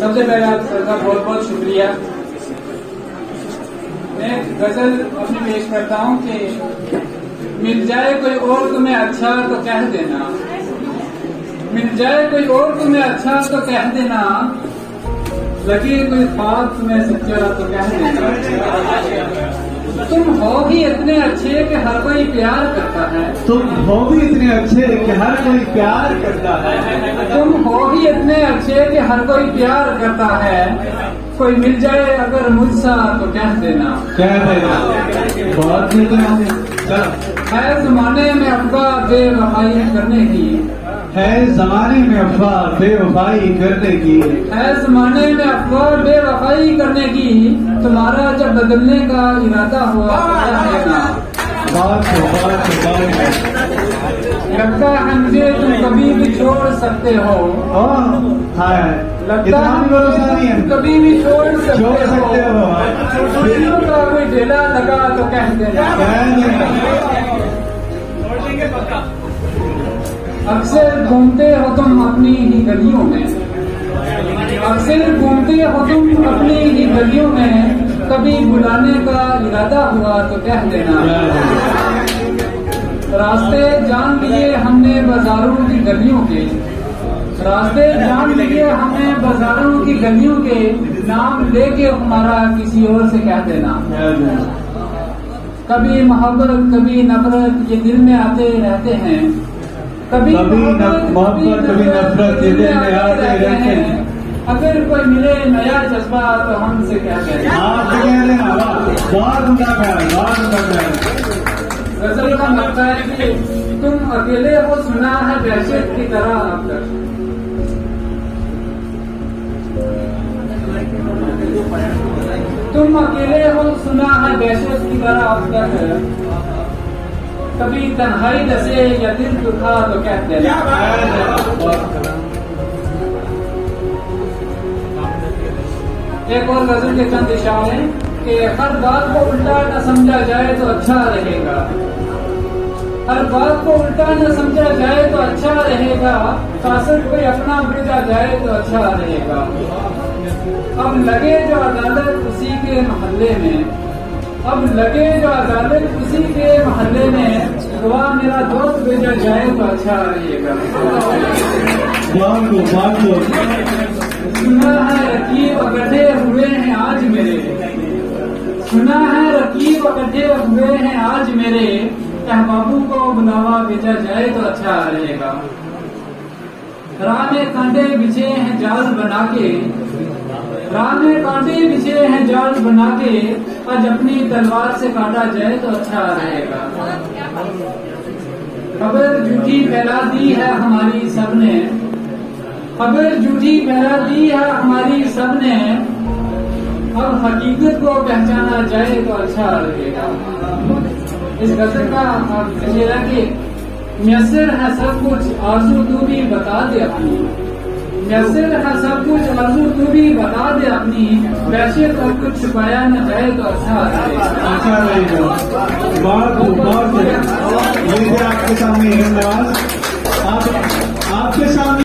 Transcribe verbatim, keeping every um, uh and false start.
सबसे पहले आप सबका बहुत बहुत शुक्रिया। मैं गजल अपनी पेश करता हूँ कि मिल जाए कोई और तुम्हें अच्छा तो कह देना, मिल जाए कोई और तुम्हें अच्छा तो कह देना, लगे कोई ख्वाब तुम्हें सच्चा तो कह देना। तुम हो भी इतने अच्छे कि हर कोई प्यार करता है, तुम हो भी इतने अच्छे कि हर कोई प्यार करता है, तुम हो भी इतने अच्छे कि हर कोई प्यार करता है। कोई मिल जाए अगर मुझसा तो कह देना, कह देना। बहुत मिलते हैं। चलो, है जमाने में अफवाह बेवफाई करने की, है जमाने में अफवाह बेवफाई करने की, है जमाने में अफवाह बेवफाई करने की। तुम्हारा जब बदलने का इरादा हुआ तो कह देना। बात हो बात हो बात हो। लगता है मुझे तुम कभी भी छोड़ सकते हो, लगता है भरोसा नहीं है, तुम कभी भी छोड़ सकते छोड़ सकते हो। हो। खुशियों का कोई ढेला लगा तो कह देना। अक्सर घूमते हो तुम अपनी ही गलियों में, अक्सर घूमते हो तुम अपनी ही गलियों में। कभी बुलाने का इरादा हुआ तो कह देना। रास्ते जान लिए हमने बाजारों की गलियों के, रास्ते जान लिए हमने बाजारों की गलियों के। नाम लेके हमारा किसी और से कह देना। कभी मोहब्बत कभी नफरत ये दिल में आते रहते हैं, कभी मोहब्बत कभी नफरत ये दिल में आते रहते हैं। अगर कोई मिले नया जज्बा तो हमसे क्या कहें। गजल का मतलब है कि तुम अकेले हो सुना है दहशत की तरह अब तक, तुम अकेले हो सुना है दहशत की तरह अब तक। कभी तन्हाई दसे या दिल दुखा तो कहते हैं। एक और गजल के चंद इशारे हैं कि हर बात को उल्टा न समझा जाए तो अच्छा रहेगा, हर बात को उल्टा न समझा जाए तो अच्छा रहेगा। शासन कोई अपना भेजा जाए तो अच्छा रहेगा। अब लगे जो अदालत उसी के मोहल्ले में, अब लगे जो अदालत उसी के मोहल्ले में। दुआ मेरा दोस्त भेजा जाए तो अच्छा रहेगा। सुना है रकीब गड्ढे हुए हैं आज मेरे, सुना है रकीब गड्ढे हुए हैं आज मेरे। बाबू को बुलावा भेजा जाए तो अच्छा रहेगा। राह में कांटे बिछे हैं जाल बना के, राह में कांटे बिछे हैं जाल बना के। आज अपनी तलवार से काटा जाए तो अच्छा रहेगा। खबर झूठी फैला दी है हमारी सबने, खबर झूठी फैला दी है हमारी सबने। अब हकीकत को पहचाना जाए तो अच्छा लगेगा। इस गजल का कहिएगा कि म्यसर है सब कुछ आरज़ू तू भी बता दे अपनी, म्यसर है सब कुछ आरज़ू तू भी बता दे अपनी। वैसे तो कुछ छुपाया न जाए तो अच्छा लगेगा। अच्छा रहेगा। बहुत बहुत आपके सामने धन्यवाद। आप आपके सामने